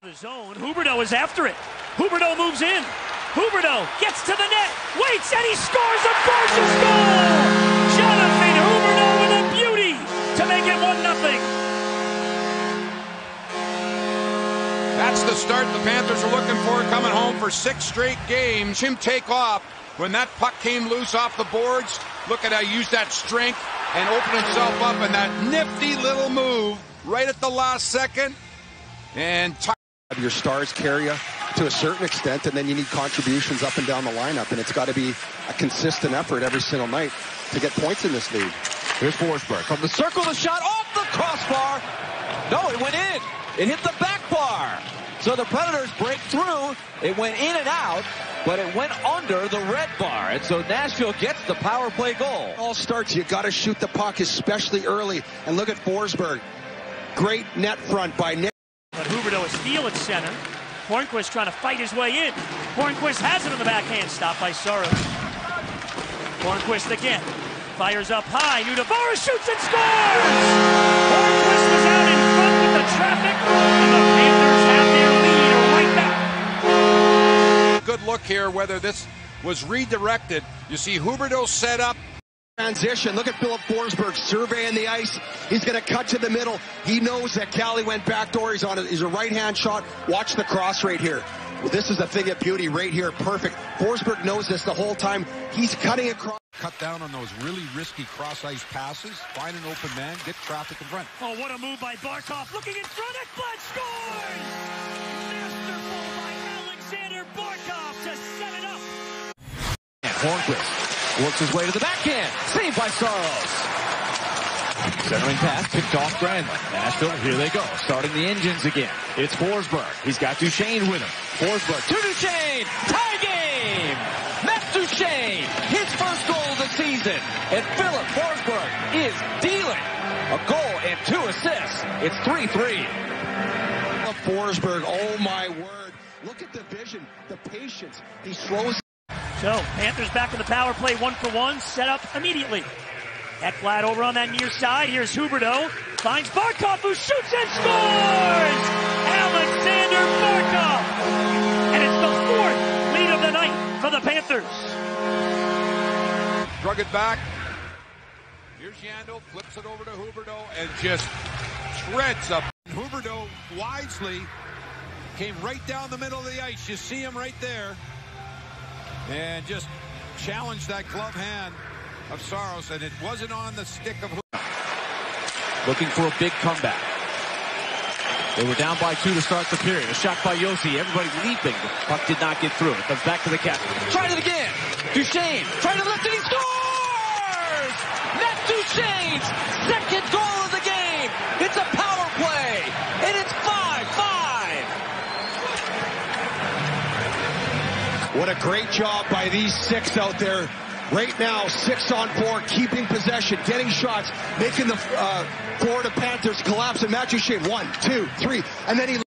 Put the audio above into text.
The zone. Huberdeau is after it. Huberdeau moves in. Huberdeau gets to the net, waits, and he scores a gorgeous goal! Jonathan Huberdeau with a beauty to make it 1-0. That's the start the Panthers are looking for, coming home for 6 straight games. Him take off when that puck came loose off the boards. Look at how he used that strength and opened himself up in that nifty little move right at the last second. And your stars carry you to a certain extent, and then you need contributions up and down the lineup, and it's got to be a consistent effort every single night to get points in this league. Here's Forsberg from the circle, the shot off the crossbar. No, it went in. It hit the back bar. So the Predators break through. It went in and out, but it went under the red bar. And so Nashville gets the power play goal. All starts, you got to shoot the puck, especially early. And look at Forsberg. Great net front by Nick. But Huberdeau is steal at center. Hornquist trying to fight his way in. Hornquist has it in the backhand. Stopped by Saros. Hornquist again. Fires up high. Nudavara shoots and scores! Hornquist was out in front with the traffic, and the Panthers have their lead right back. good look here, whether this was redirected. You see Huberdeau set up. Transition. Look at Philip Forsberg surveying the ice. He's going to cut to the middle. He knows that Cali went backdoor. He's on it. He's a right-hand shot. Watch the cross right here. Well, this is a thing of beauty right here. Perfect. Forsberg knows this the whole time. He's cutting across. Cut down on those really risky cross-ice passes. Find an open man. Get traffic in front. Oh, what a move by Barkov. Looking in front. Ekblad scores! Masterful by Alexander Barkov to set it up. And Hornquist works his way to the backhand. Saved by Saros. Centering pass picked off Granlund. Nashville, here they go. Starting the engines again. It's Forsberg. He's got Duchesne with him. Forsberg to Duchesne. Tie game. Matt Duchesne. His first goal of the season. And Philip Forsberg is dealing. A goal and 2 assists. It's 3-3. Forsberg, oh my word. Look at the vision, the patience. He slows. So, Panthers back in the power play 1-for-1, set up immediately. Ekblad over on that near side. Here's Huberdeau. Finds Barkov, who shoots and scores! Alexander Barkov! And it's the 4th lead of the night for the Panthers. Drug it back. Here's Yandel, flips it over to Huberdeau, and just shreds up. Huberdeau wisely came right down the middle of the ice. You see him right there. And just challenged that glove hand of Saros, and it wasn't on the stick of Huberdeau. Looking for a big comeback. They were down by 2 to start the period. A shot by Josi. Everybody leaping. The puck did not get through. It comes back to the captain. Tried it again. Duchesne trying to lift it. He scores! Matt Duchesne's second goal of the game. It's a power play, and it's 5-5. What a great job by these 6 out there. Right now, 6 on 4, keeping possession, getting shots, making the Florida Panthers collapse. And Matt Duchesne, 1, 2, 3, and then he